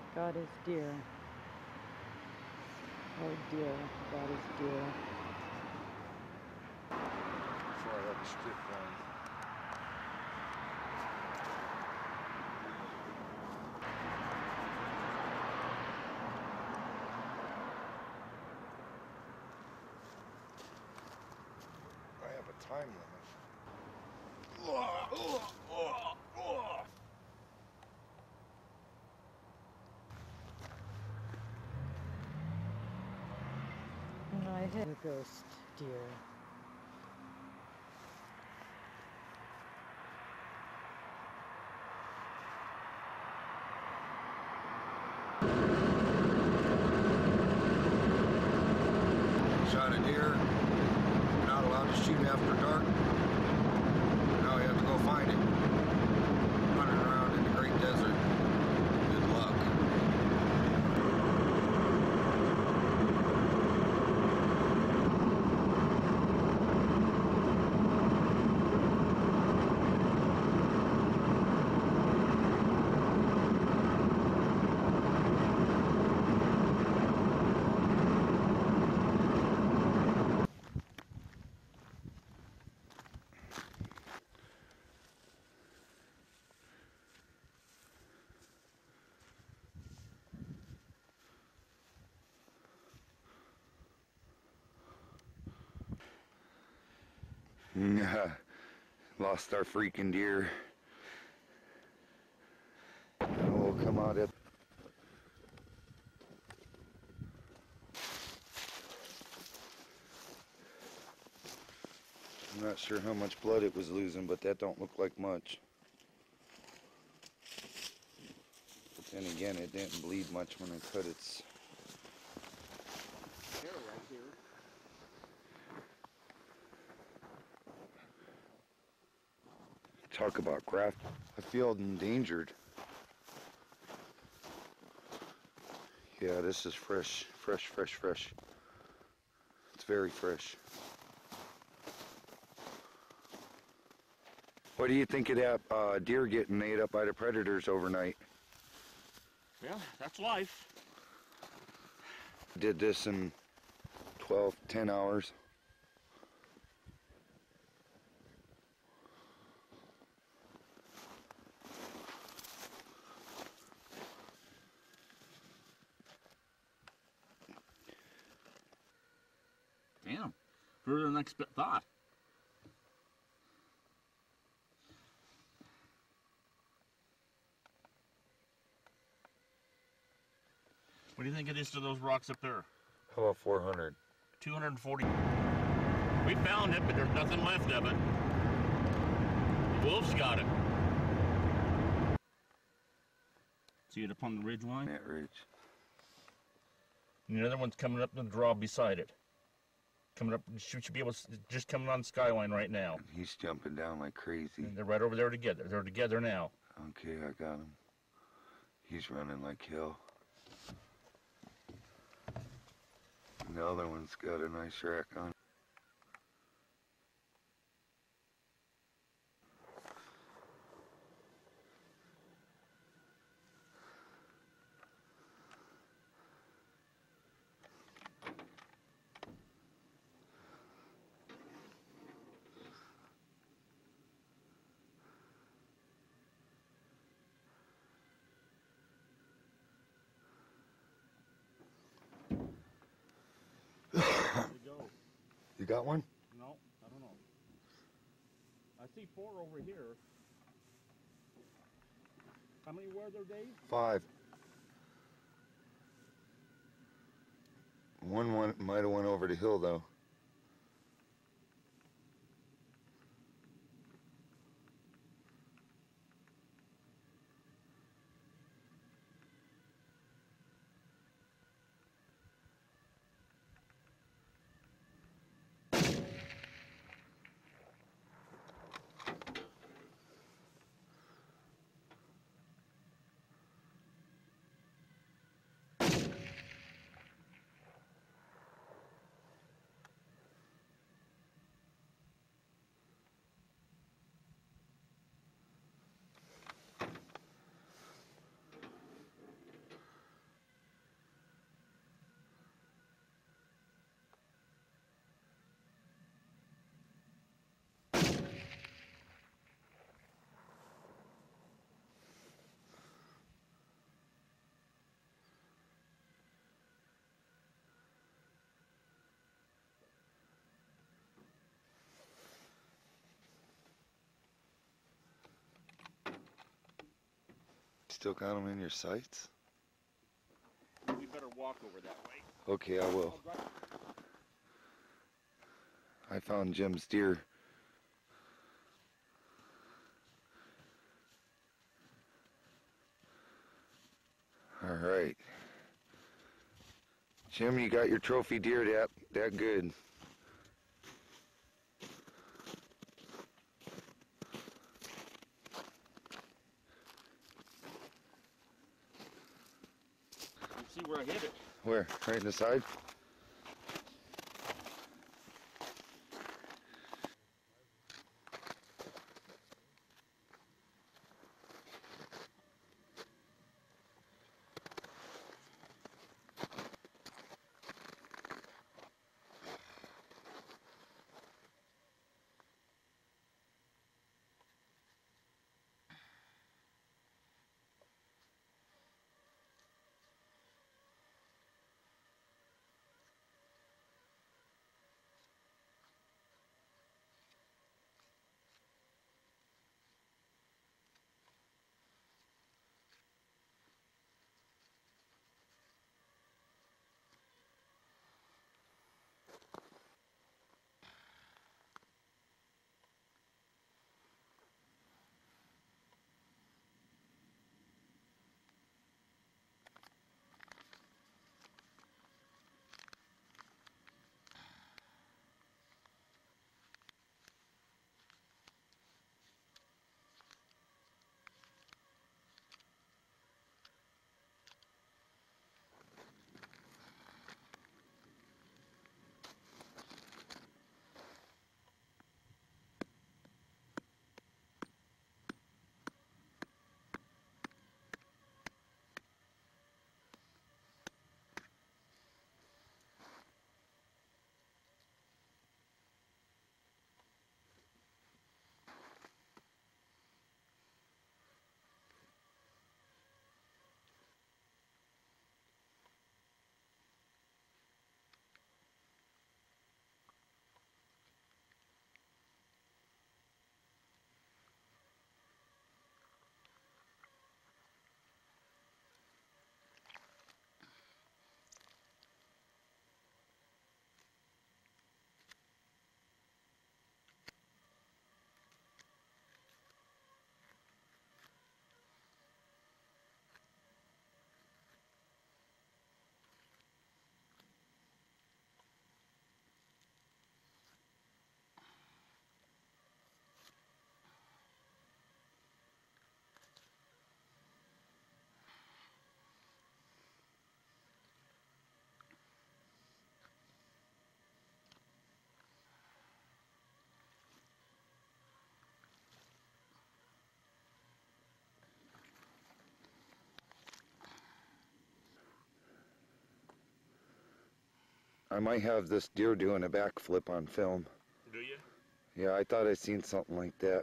God is dear. Oh dear, God is dear. Before I had the strip line. I have a time limit. And I hit a ghost deer. Shot a deer. Not allowed to shoot after dark. Now we have to go find it. Running around in the great desert. Good luck. Lost our freaking deer. We'll come out at I'm not sure how much blood it was losing, but that don't look like much. But then again, it didn't bleed much when I cut its hair right here. talk about graft. I feel endangered. Yeah, this is fresh, fresh, fresh, fresh. It's very fresh. What do you think of that deer getting ate up by the predators overnight? Yeah, that's life. Did this in 10 hours. Damn. Further than thought. What do you think it is to those rocks up there? How about 400? 240. We found it, but there's nothing left of it. The wolves got it. See it up on the ridge line? That ridge. And the other one's coming up the draw beside it. Coming up, should be able to, just coming on the skyline right now. He's jumping down like crazy. And they're right over there together. They're together now. Okay, I got him. He's running like hell. And the other one's got a nice rack on. You got one? No, I don't know. I see 4 over here. How many were there, Dave? 5. One might have went over the hill though. still got them in your sights? We better walk over that way. Okay, I will. I found Jim's deer. All right. Jim, you got your trophy deer that good. You see where I hit it? Where? Right in the side? I might have this deer doing a backflip on film. Do you? Yeah, I thought I seen something like that.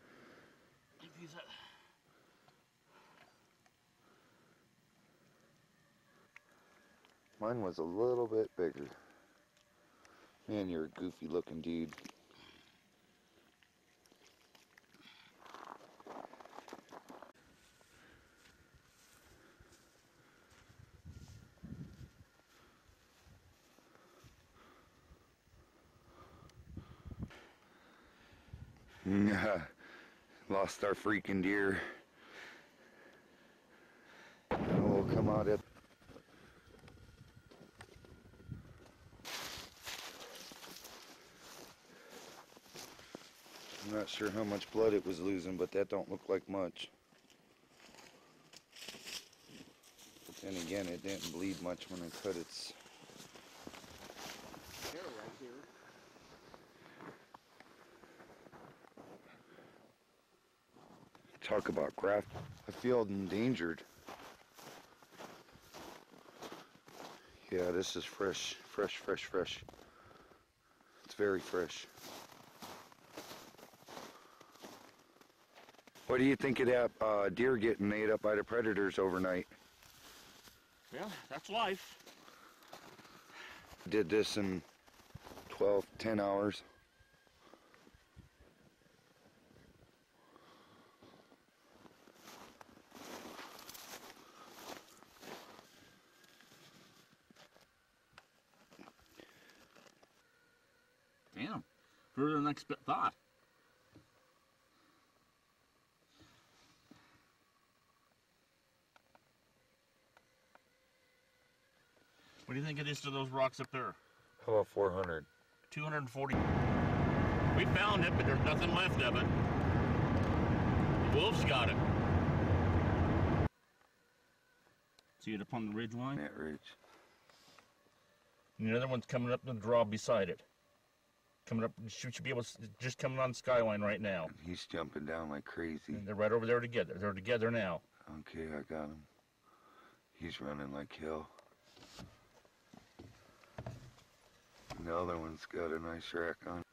Mine was a little bit bigger. Man, you're a goofy looking dude. Lost our freaking deer. We'll come out at I'm not sure how much blood it was losing, but that don't look like much. But then again, it didn't bleed much when I cut its Hair right here. talk about graft. I feel endangered. Yeah, this is fresh, fresh, fresh, fresh. It's very fresh. What do you think of that deer getting ate up by the predators overnight? Well, that's life. Did this in 10 hours. further than I thought. What do you think it is to those rocks up there? How about 400? 240. We found it, but there's nothing left of it. The wolves got it. See it up on the ridge line? That ridge. And the other one's coming up the draw beside it. Coming up, should be able to, just coming on the skyline right now. He's jumping down like crazy. And they're right over there together. They're together now. Okay, I got him. He's running like hell. And the other one's got a nice rack on.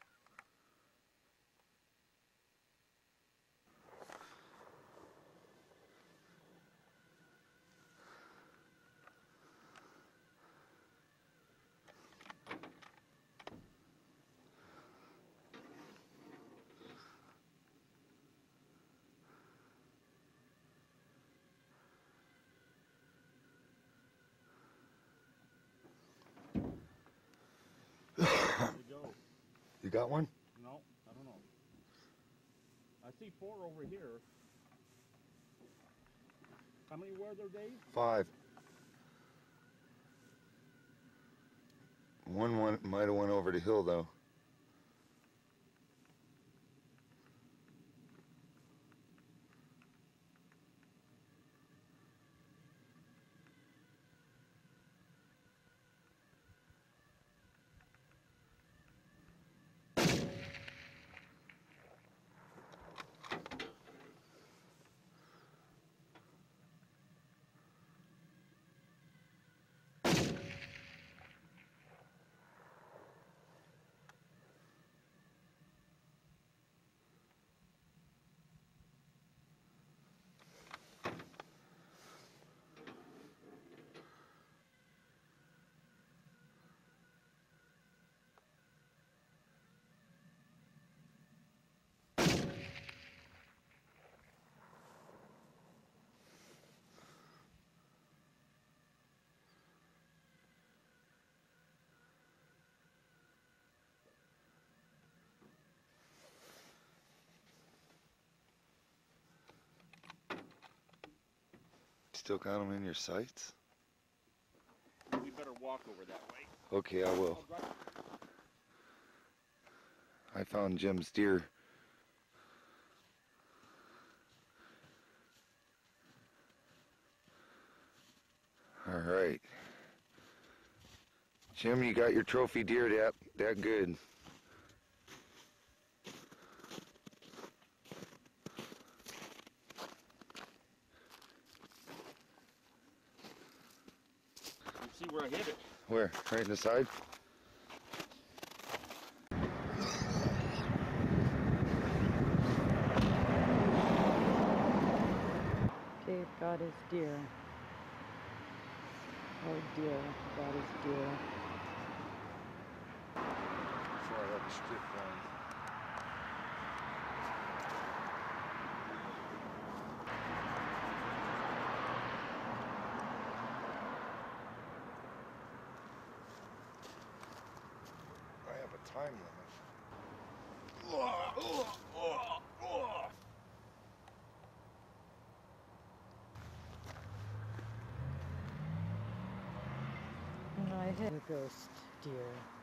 You got one? No, I don't know. I see 4 over here. How many were there, Dave? 5. One might have went over the hill though. Still got them in your sights? We better walk over that way. Okay, I will. I found Jim's deer. All right. Jim, you got your trophy deer that good. See where I hit it. Where? Right in the side? Dave got his deer. Oh dear, got his deer. Before I have a strip line. I have a time limit. And I hit a ghost deer.